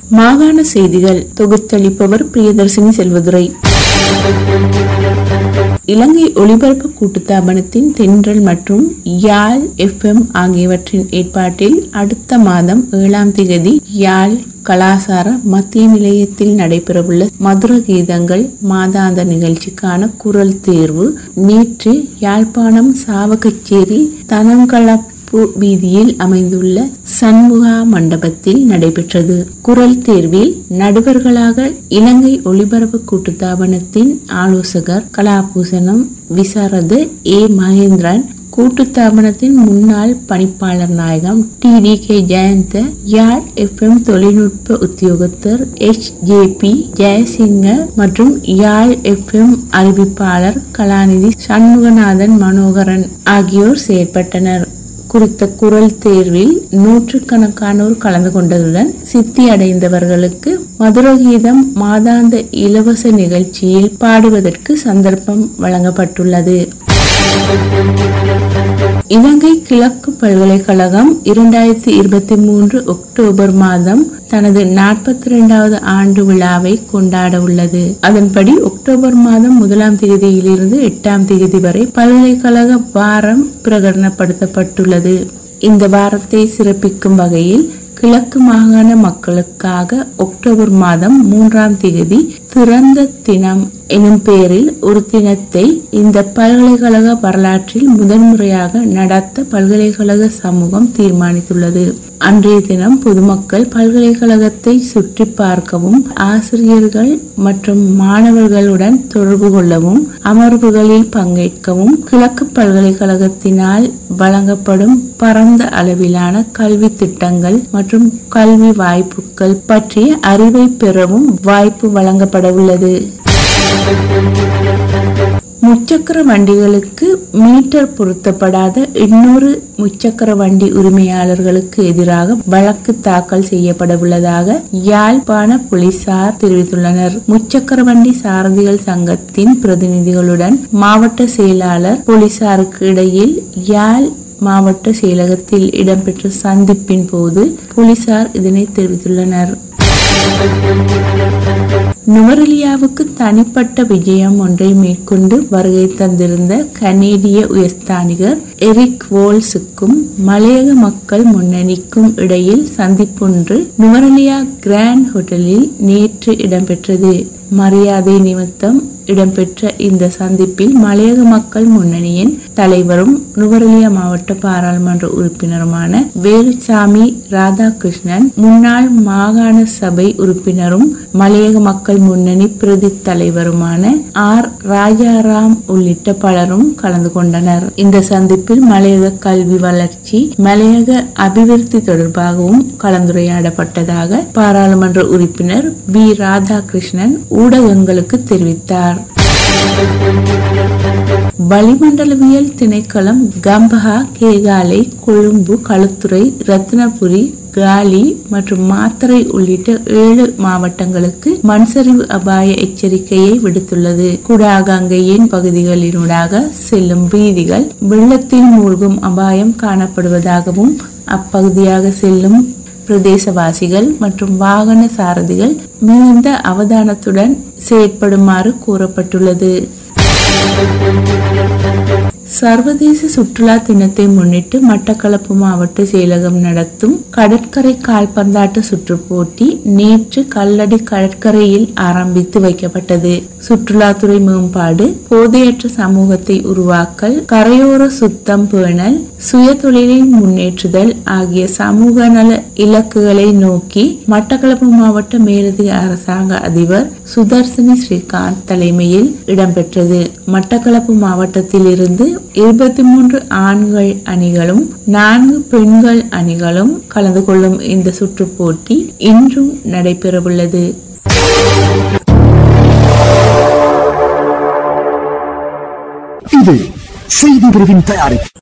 மாகாண செய்திகள் தொகுத்தளிப்பவர் பிரியதர்சினி செல்வதுரை. இலங்கை ஒலிபரப்பு கூட்டுத்தாபனத்தின் தென்றல் மற்றும் யாழ் FM ஆகியவற்றின் ஏற்பாட்டில் அடுத்த மாதம் 7ஆம் தேதி யாழ் கலாசார மத்திய நிலையத்தில் நடைபெறவுள்ள மதுர கீதங்கள் மாதாந்த நிகழ்ச்சிக்கான குரல் தேர்வு நேற்று யாழ்ப்பாணம் சாவகச்சேரி தனங்களப்பு வீதியில் அமைந்துள்ள சண்முகா மண்டபத்தில் நடைபெற்றது. குரல் தேர்வில் நடுவர்களாக இலங்கை ஒலிபரப்பு கூட்டுத்தாபனத்தின் ஆலோசகர் கலாபூசணம் விசாரத A. மகேந்திரன், கூட்டுத்தாபனத்தின் முன்னாள் பணிப்பாளர் நாயகம் TDK ஜெயந்த, யாழ் FM தொழில்நுட்ப உத்தியோகத்தர் HJP ஜெயசிங்க மற்றும் யாழ் FM அறிவிப்பாளர் கலாநிதி சண்முகநாதன் மனோகரன் ஆகியோர் செயற்பட்டனர். குறித்த குரல் தேர்வில் நூற்றுக்கணக்கானோர் கலந்து கொண்டதுடன் சித்தி அடைந்தவர்களுக்கு மதுரகீதம் மாதாந்த இலவச நிகழ்ச்சியில் பாடுவதற்கு சந்தர்ப்பம் வழங்கப்பட்டுள்ளது. இலங்கை கிழக்கு பல்கலைக்கழகம் 2023 அக்டோபர் மாதம் தனது 42வது ஆண்டு விழாவை கொண்டாட உள்ளது. அதன்படி அக்டோபர் மாதம் 1ஆம் தேதியிலிருந்து 8ஆம் தேதி வரை பல்கலைக்கழக வாரம் பிரகடனப்படுத்தப்பட்டுள்ளது. இந்த வாரத்தை சிறப்பிக்கும் வகையில் கிழக்கு மாகாண மக்களுக்காக அக்டோபர் மாதம் 3ஆம் தேதி திறந்த தினம் எனும் பெயரில் ஒரு தினத்தை இந்த பல்கலைக்கழக வரலாற்றில் முதன்முறையாக நடத்த பல்கலைக்கழக சமூகம் தீர்மானித்துள்ளது. அன்றைய தினம் பொதுமக்கள் பல்கலைக்கழகத்தை சுற்றி பார்க்கவும், ஆசிரியர்கள் மற்றும் மாணவர்களுடன் தொடர்பு கொள்ளவும், அமர்வுகளில் பங்கேற்கவும், கிழக்கு பல்கலைக்கழகத்தினால் வழங்கப்படும் பரந்த அளவிலான கல்வி திட்டங்கள் மற்றும் கல்வி வாய்ப்புகள் பற்றிய அறிவை பெறவும் வாய்ப்பு வழங்கப்பட உள்ளது. முச்சக்கர வண்டிகளுக்கு மீட்டர் பொருத்தப்படாத 800 முச்சக்கர வண்டி உரிமையாளர்களுக்கு எதிராக வழக்கு தாக்கல் செய்யப்பட உள்ளதாக யாழ்ப்பாண போலீசார் தெரிவித்துள்ளனர். முச்சக்கர வண்டி சாரதிகள் சங்கத்தின் பிரதிநிதிகளுடன் மாவட்ட செயலாளர் போலீசாருக்கு இடையில் யாழ் மாவட்ட செயலகத்தில் இடம்பெற்ற சந்திப்பின் போது போலீசார் இதனை தெரிவித்துள்ளனர். நுவரெலியாவுக்கு தனிப்பட்ட விஜயம் ஒன்றை மேற்கொண்டு வருகை தந்திருந்த கனேடிய உயர்ஸ்தானிகர் எரிக் வோல்ஸுக்கும் மலையக மக்கள் முன்னணிக்கும் இடையில் சந்திப்பொன்று நுவரெலியா கிராண்ட் ஹோட்டலில் நேற்று இடம்பெற்றது. மரியாதை நிமித்தம் இடம்பெற்ற இந்த சந்திப்பில் மலையக மக்கள் முன்னணியின் தலைவரும் நுவரெலியா மாவட்ட பாராளுமன்ற உறுப்பினருமான வேலுச்சாமி ராதாகிருஷ்ணன், முன்னாள் மாகாண சபை உறுப்பினரும் மலையக மக்கள் முன்னணி பிரதி தலைவருமான ஆர் ராஜாராம் உள்ளிட்ட பலரும் கலந்து கொண்டனர். இந்த சந்திப்பில் மலையக கல்வி வளர்ச்சி, மலையக அபிவிருத்தி தொடர்பாகவும் கலந்துரையாடப்பட்டதாக பாராளுமன்ற உறுப்பினர் வி ராதாகிருஷ்ணன் ஊடகங்களுக்கு தெரிவித்தார். வளிமண்டலவியல் திணைக்களம் கம்பஹா, கேகாலை, கொழும்பு, களுத்துறை, ரத்தினபுரி, காலி மற்றும் மாத்தறை உள்ளிட்ட 7 மாவட்டங்களுக்கு மண்சரிவு அபாய எச்சரிக்கையை விடுத்துள்ளது. குடாகங்கையின் பகுதிகளினூடாக செல்லும் வீதிகள் வெள்ளத்தில் மூழ்கும் அபாயம் காணப்படுவதாகவும் அப்பகுதியாக செல்லும் பிரதேசவாசிகள் மற்றும் வாகன சாரதிகள் மிகுந்த அவதானத்துடன் செயற்படுமாறு கூறப்பட்டுள்ளது. சர்வதேச சுற்றுலா தினத்தை முன்னிட்டு மட்டக்களப்பு மாவட்ட செயலகம் நடத்தும் கடற்கரை கால்பந்தாட்ட சுற்று போட்டி நேற்று கல்லடி கடற்கரையில் ஆரம்பித்து வைக்கப்பட்டது. சுற்றுலாத்துறை மேம்பாடு, போதையற்ற சமூகத்தை உருவாக்கல், கரையோர சுத்தம் பேணல், சுய தொழிலை முன்னேற்றுதல் ஆகிய சமூக நல இலக்குகளை நோக்கி மட்டக்களப்பு மாவட்ட மேலதிக அரசாங்க அதிபர் சுதர்சினி ஸ்ரீகாந்த் தலைமையில் இடம்பெற்றது. மட்டக்களப்பு மாவட்டத்தில் இருந்து 23 ஆண்கள் அணிகளும் 4 பெண்கள் அணிகளும் கலந்து கொள்ளும் இந்த சுற்று போட்டி இன்றும் நடைபெறவுள்ளது. இது செய்தி பிரிவின் தயாரிப்பு.